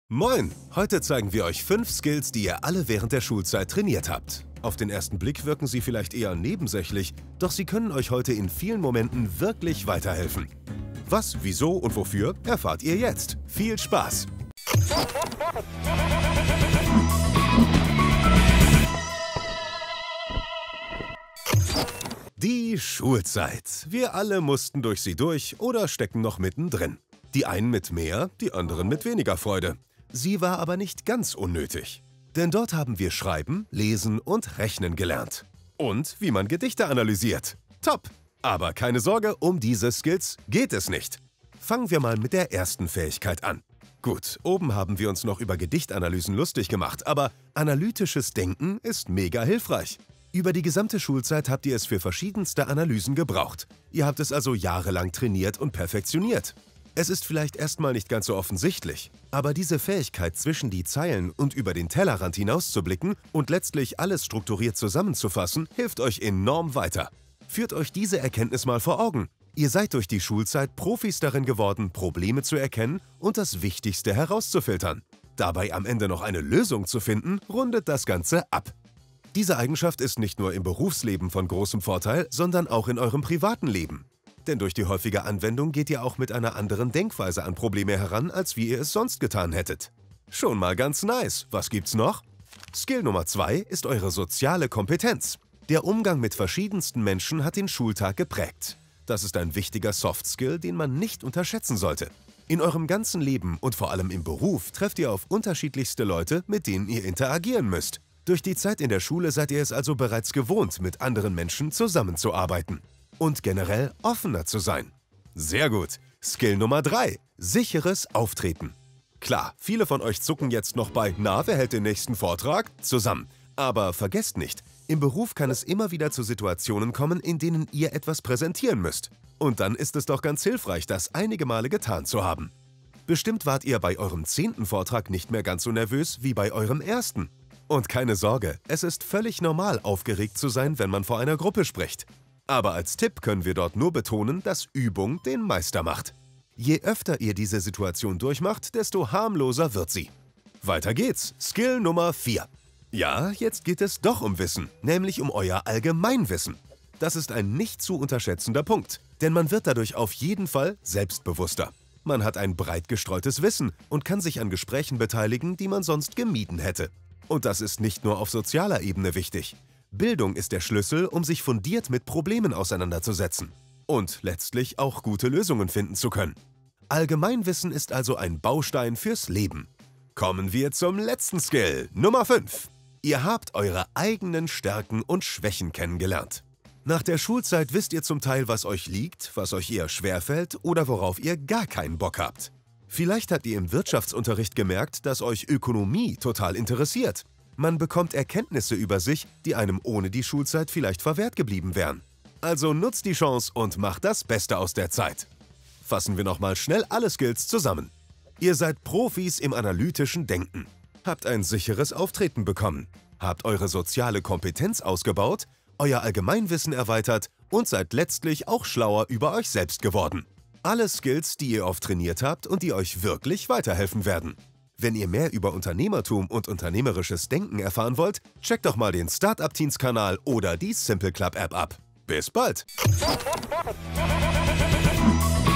Moin! Heute zeigen wir euch 5 Skills, die ihr alle während der Schulzeit trainiert habt. Auf den ersten Blick wirken sie vielleicht eher nebensächlich, doch sie können euch heute in vielen Momenten wirklich weiterhelfen. Was, wieso und wofür, erfahrt ihr jetzt. Viel Spaß! Die Schulzeit. Wir alle mussten durch sie durch oder stecken noch mittendrin. Die einen mit mehr, die anderen mit weniger Freude. Sie war aber nicht ganz unnötig. Denn dort haben wir Schreiben, Lesen und Rechnen gelernt. Und wie man Gedichte analysiert. Top! Aber keine Sorge, um diese Skills geht es nicht. Fangen wir mal mit der ersten Fähigkeit an. Gut, oben haben wir uns noch über Gedichtanalysen lustig gemacht, aber analytisches Denken ist mega hilfreich. Über die gesamte Schulzeit habt ihr es für verschiedenste Analysen gebraucht. Ihr habt es also jahrelang trainiert und perfektioniert. Es ist vielleicht erstmal nicht ganz so offensichtlich, aber diese Fähigkeit, zwischen die Zeilen und über den Tellerrand hinauszublicken und letztlich alles strukturiert zusammenzufassen, hilft euch enorm weiter. Führt euch diese Erkenntnis mal vor Augen. Ihr seid durch die Schulzeit Profis darin geworden, Probleme zu erkennen und das Wichtigste herauszufiltern. Dabei am Ende noch eine Lösung zu finden, rundet das Ganze ab. Diese Eigenschaft ist nicht nur im Berufsleben von großem Vorteil, sondern auch in eurem privaten Leben. Denn durch die häufige Anwendung geht ihr auch mit einer anderen Denkweise an Probleme heran, als wie ihr es sonst getan hättet. Schon mal ganz nice. Was gibt's noch? Skill Nummer 2 ist eure soziale Kompetenz. Der Umgang mit verschiedensten Menschen hat den Schultag geprägt. Das ist ein wichtiger Soft-Skill, den man nicht unterschätzen sollte. In eurem ganzen Leben und vor allem im Beruf trefft ihr auf unterschiedlichste Leute, mit denen ihr interagieren müsst. Durch die Zeit in der Schule seid ihr es also bereits gewohnt, mit anderen Menschen zusammenzuarbeiten. Und generell offener zu sein. Sehr gut. Skill Nummer 3. Sicheres Auftreten. Klar, viele von euch zucken jetzt noch bei „Na, wer hält den nächsten Vortrag?" zusammen. Aber vergesst nicht, im Beruf kann es immer wieder zu Situationen kommen, in denen ihr etwas präsentieren müsst. Und dann ist es doch ganz hilfreich, das einige Male getan zu haben. Bestimmt wart ihr bei eurem 10. Vortrag nicht mehr ganz so nervös wie bei eurem ersten. Und keine Sorge, es ist völlig normal, aufgeregt zu sein, wenn man vor einer Gruppe spricht. Aber als Tipp können wir dort nur betonen, dass Übung den Meister macht. Je öfter ihr diese Situation durchmacht, desto harmloser wird sie. Weiter geht's. Skill Nummer 4. Ja, jetzt geht es doch um Wissen, nämlich um euer Allgemeinwissen. Das ist ein nicht zu unterschätzender Punkt, denn man wird dadurch auf jeden Fall selbstbewusster. Man hat ein breit gestreutes Wissen und kann sich an Gesprächen beteiligen, die man sonst gemieden hätte. Und das ist nicht nur auf sozialer Ebene wichtig. Bildung ist der Schlüssel, um sich fundiert mit Problemen auseinanderzusetzen und letztlich auch gute Lösungen finden zu können. Allgemeinwissen ist also ein Baustein fürs Leben. Kommen wir zum letzten Skill, Nummer 5. Ihr habt eure eigenen Stärken und Schwächen kennengelernt. Nach der Schulzeit wisst ihr zum Teil, was euch liegt, was euch eher schwerfällt oder worauf ihr gar keinen Bock habt. Vielleicht habt ihr im Wirtschaftsunterricht gemerkt, dass euch Ökonomie total interessiert. Man bekommt Erkenntnisse über sich, die einem ohne die Schulzeit vielleicht verwehrt geblieben wären. Also nutzt die Chance und macht das Beste aus der Zeit. Fassen wir nochmal schnell alle Skills zusammen. Ihr seid Profis im analytischen Denken, habt ein sicheres Auftreten bekommen, habt eure soziale Kompetenz ausgebaut, euer Allgemeinwissen erweitert und seid letztlich auch schlauer über euch selbst geworden. Alle Skills, die ihr oft trainiert habt und die euch wirklich weiterhelfen werden. Wenn ihr mehr über Unternehmertum und unternehmerisches Denken erfahren wollt, checkt doch mal den Startup Teens Kanal oder die Simple Club App ab. Bis bald!